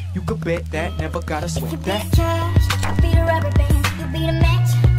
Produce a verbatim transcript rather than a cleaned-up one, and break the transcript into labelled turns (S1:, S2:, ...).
S1: You could bet that, never gotta
S2: If you
S1: sweat
S2: be
S1: that.
S2: the cash, I'll be the rubber band. You be the match.